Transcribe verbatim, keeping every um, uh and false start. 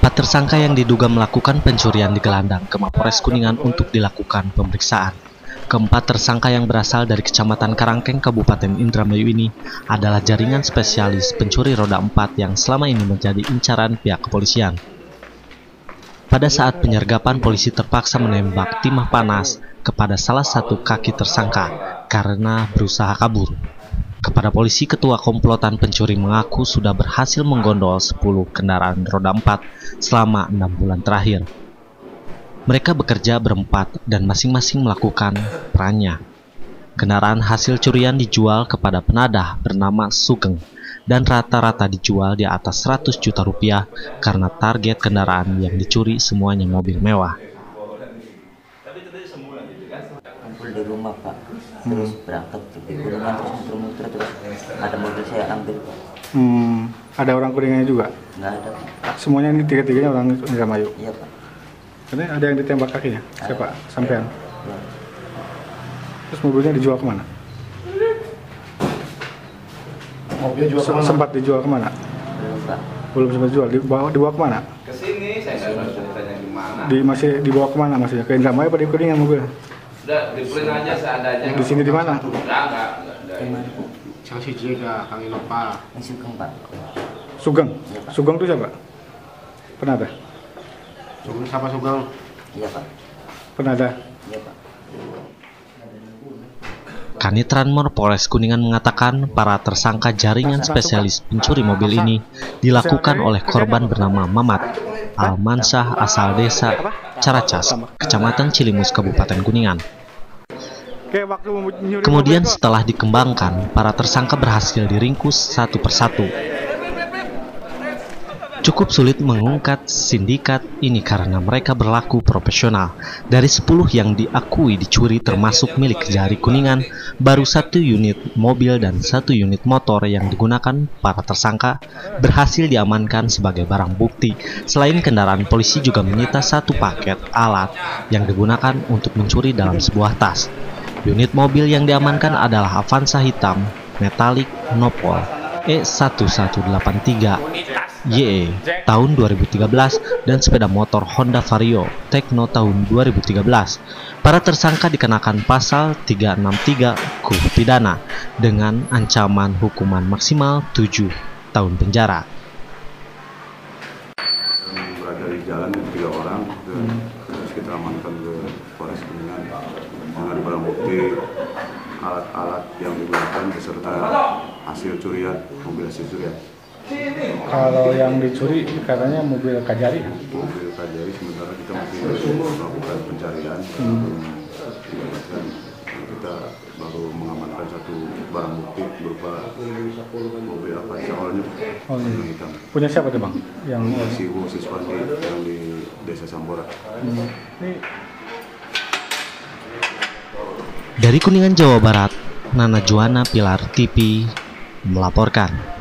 Empat tersangka yang diduga melakukan pencurian digelandang ke Mapores Kuningan untuk dilakukan pemeriksaan. Keempat tersangka yang berasal dari Kecamatan Karangkeng, Kabupaten Indramayu ini adalah jaringan spesialis pencuri roda empat yang selama ini menjadi incaran pihak kepolisian. Pada saat penyergapan, polisi terpaksa menembak timah panas kepada salah satu kaki tersangka karena berusaha kabur. Kepada polisi, ketua komplotan pencuri mengaku sudah berhasil menggondol sepuluh kendaraan roda empat selama enam bulan terakhir. Mereka bekerja berempat dan masing-masing melakukan perannya. Kendaraan hasil curian dijual kepada penadah bernama Sugeng dan rata-rata dijual di atas seratus juta rupiah karena target kendaraan yang dicuri semuanya mobil mewah. Kumpul di rumah Pak, terus hmm. berangkat ke gunungan, terus muter-muter, terus ada mobil saya ambil Pak. Hmm, ada orang Kuningannya juga? Nggak ada Pak. Semuanya ini tiga-tiganya orang Indramayu? Iya Pak. Karena ada yang ditembak kakinya? Ada. Siapa? Sampean? Ya. Terus mobilnya dijual kemana? Mobilnya jual kemana? Sempat dijual kemana? Belum Pak. Belum sempat dijual, dibawa, dibawa kemana? Ke sini, saya nggak tahu ceritanya di mana. Di, masih dibawa kemana maksudnya? Ke Indramayu apa di Kuningan mobil? Udah, dipulin aja seadanya. Di sini di mana? Enggak, enggak, enggak. Di mana Pak? Yang si Jega, Kang Inopa. Yang Sugeng Pak. Sugeng? Iya, Pak. Sugeng itu siapa? Penadah? Sugeng siapa Sugeng? Iya Pak. Penadah? Iya Pak. Kanit Ranmor Polres Kuningan mengatakan para tersangka jaringan spesialis pencuri mobil ini dilakukan oleh korban bernama Mamat Almansyah asal desa Caracas, Kecamatan Cilimus, Kabupaten Kuningan. Kemudian setelah dikembangkan, para tersangka berhasil diringkus satu persatu. Cukup sulit mengungkap sindikat ini karena mereka berlaku profesional. Dari sepuluh yang diakui dicuri termasuk milik Kejari Kuningan, baru satu unit mobil dan satu unit motor yang digunakan para tersangka berhasil diamankan sebagai barang bukti. Selain kendaraan, polisi juga menyita satu paket alat yang digunakan untuk mencuri dalam sebuah tas. Unit mobil yang diamankan adalah Avanza hitam metalik Nopol E satu satu delapan tiga Y E tahun dua ribu tiga belas dan sepeda motor Honda Vario Tekno tahun dua ribu tiga belas. Para tersangka dikenakan pasal tiga enam tiga K U H pidana dengan ancaman hukuman maksimal tujuh tahun penjara. Berada di jalan tiga orang, terus kita amankan ke Polres Kuningan dengan barang bukti alat-alat yang digunakan beserta hasil curian, mobil hasil curian. Kalau yang dicuri katanya mobil Kajari? Mobil Kajari sementara kita masih melakukan pencarian. Hmm. Kita baru mengamankan satu barang bukti berupa mobil Avanza oranye oh, iya. hitam. Punya siapa tuh Bang? Yang si Ibu Siswandi yang di Desa Sambora. Hmm. Ini... Dari Kuningan, Jawa Barat, Nana Juwana, Pilar T V melaporkan.